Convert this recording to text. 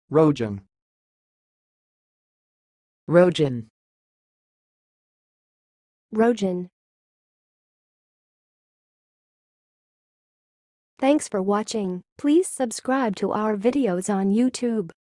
rojen, rojen, rojen. Thanks for watching. Please subscribe to our videos on YouTube.